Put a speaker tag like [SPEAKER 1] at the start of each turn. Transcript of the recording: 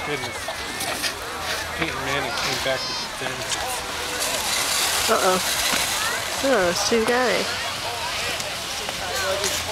[SPEAKER 1] Goodness. Peyton Manning came back with the thing.
[SPEAKER 2] Uh-oh. Oh, it's too guy.